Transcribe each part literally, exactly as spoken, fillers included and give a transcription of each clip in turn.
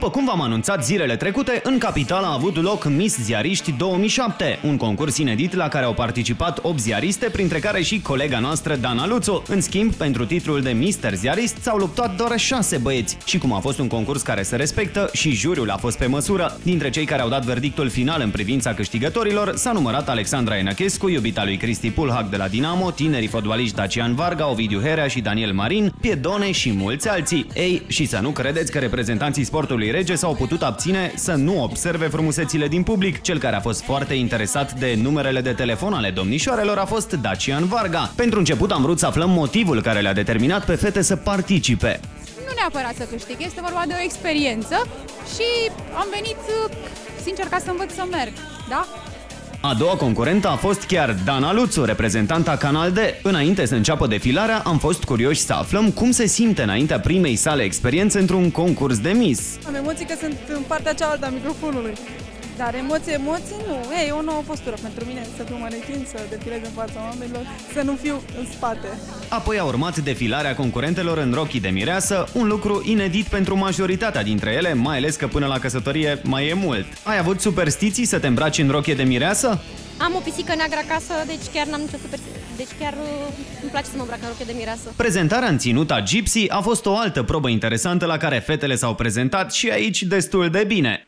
După cum v-am anunțat zilele trecute, în capitală a avut loc Miss Ziariști două mii șapte, un concurs inedit la care au participat opt ziariste, printre care și colega noastră Dana Luțu. În schimb, pentru titlul de mister Ziarist s-au luptat doar șase băieți și cum a fost un concurs care se respectă, și juriul a fost pe măsură. Dintre cei care au dat verdictul final în privința câștigătorilor s-a numărat Alexandra Enăchescu, iubita lui Cristi Pulhac de la Dinamo, tinerii fotbaliști Dacian Varga, Ovidiu Herea și Daniel Marin, Piedone și mulți alții. Ei, și să nu credeți că reprezentanții sportului rege s-au putut abține să nu observe frumusețile din public. Cel care a fost foarte interesat de numerele de telefon ale domnișoarelor a fost Dacian Varga. Pentru început am vrut să aflăm motivul care le-a determinat pe fete să participe. Nu neapărat să câștig, este vorba de o experiență și am venit, sincer, ca să învăț să merg, da? A doua concurentă a fost chiar Dana Luțu, reprezentanta Canal D. Înainte să înceapă defilarea, am fost curioși să aflăm cum se simte înaintea primei sale experiențe într-un concurs de Miss. Am emoții că sunt în partea cealaltă a microfonului. Dar emoții, emoții nu. E, e o nouă postură pentru mine, să fiu manechin, să defilez în fața oamenilor, să nu fiu în spate. Apoi a urmat defilarea concurentelor în rochii de mireasă, un lucru inedit pentru majoritatea dintre ele, mai ales că până la căsătorie mai e mult. Ai avut superstiții să te îmbraci în rochie de mireasă? Am o pisică neagră acasă, deci chiar n-am nicio superstiție. Deci chiar îmi place să mă îmbrac în rochie de mireasă. Prezentarea în ținuta Gypsy a fost o altă probă interesantă la care fetele s-au prezentat și aici destul de bine.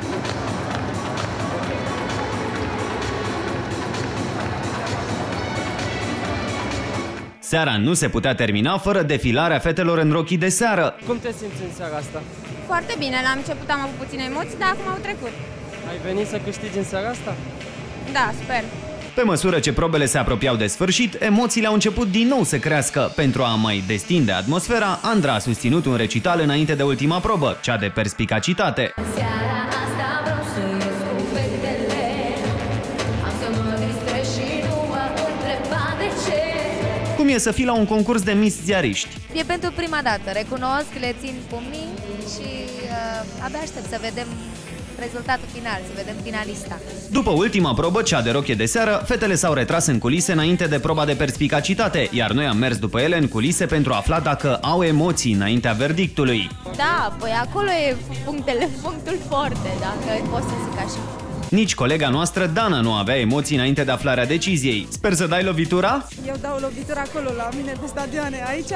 Seara nu se putea termina fără defilarea fetelor în rochii de seară. Cum te simți în seara asta? Foarte bine, la început am avut puține emoții, dar acum au trecut. Ai venit să câștigi în seara asta? Da, sper. Pe măsură ce probele se apropiau de sfârșit, emoțiile au început din nou să crească. Pentru a mai destinde atmosfera, Andra a susținut un recital înainte de ultima probă, cea de perspicacitate. Seara asta vreau să ies cu fetele, am să mă distrez și nu mă întreba de ce. Cum e să fii la un concurs de Miss Ziariști? E pentru prima dată, recunosc, le țin pumnii și uh, abia aștept să vedem rezultatul final, să vedem finalista. După ultima probă, cea de rochie de seară, fetele s-au retras în culise înainte de proba de perspicacitate, iar noi am mers după ele în culise pentru a afla dacă au emoții înaintea verdictului. Da, păi acolo e punctele, punctul forte, dacă pot să zic așa. Nici colega noastră, Dana, nu avea emoții înainte de aflarea deciziei. Sper să dai lovitura? Eu dau lovitura acolo, la mine pe stadioane. Aici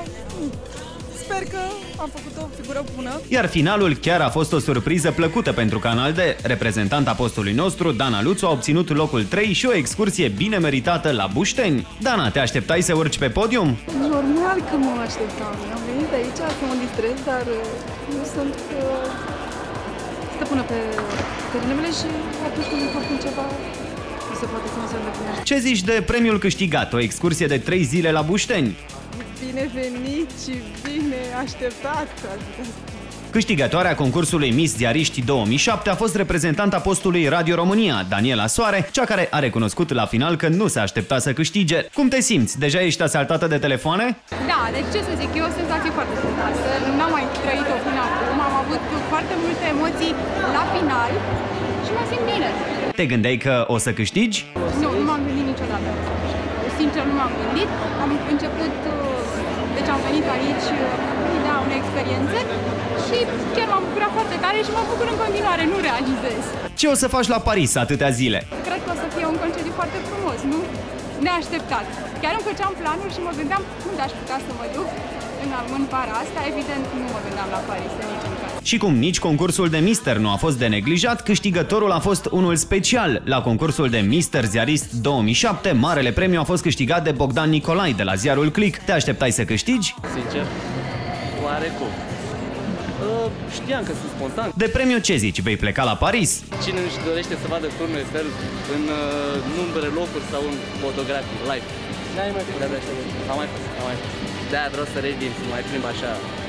sper că am făcut o figură bună. Iar finalul chiar a fost o surpriză plăcută pentru Canal D. Reprezentanta postului nostru, Dana Luțu, a obținut locul trei și o excursie bine meritată la Bușteni. Dana, te așteptai să urci pe podium? Normal că mă așteptam. Am venit aici să mă distrez, dar nu sunt uh, stăpână pe terenele și atunci când îmi ceva, nu se poate să mă se îndeplinește. Ce zici de premiul câștigat, o excursie de trei zile la Bușteni? Bine venit și bine așteptat. Câștigătoarea concursului Miss Ziariști două mii șapte a fost reprezentanta postului Radio România, Daniela Soare, cea care a recunoscut la final că nu se aștepta să câștige. Cum te simți? Deja ești asaltată de telefoane? Da, deci ce să zic, e o senzație foarte frumoasă. N-am mai trăit-o până acum, am avut foarte multe emoții la final și mă simt bine. Te gândeai că o să câștigi? Nu, nu m-am gândit niciodată. Sincer, nu m-am gândit. Am început, deci am venit aici, da, unei experiențe și chiar m-am bucurat foarte tare și mă bucur în continuare, nu realizez. Ce o să faci la Paris atâtea zile? Cred că o să fie un concediu foarte frumos, nu? Neașteptat. Chiar îmi făceam planuri și mă gândeam unde aș putea să mă duc în, în vara asta. Evident, nu mă gândeam la Paris în niciun caz. Și cum nici concursul de Mister nu a fost de neglijat, câștigătorul a fost unul special. La concursul de Mister Ziarist două mii șapte, marele premiu a fost câștigat de Bogdan Nicolai de la ziarul Click. Te așteptai să câștigi? Sincer, oarecum. Uh, știam că sunt spontan. De premiu ce zici? Vei pleca la Paris? Cine își dorește să vadă turnul Eiffel în uh, numere locuri sau în fotografii live? N-ai mai fost. Am mai fost, am mai fost. De-aia vreau să revin, să mai plimb așa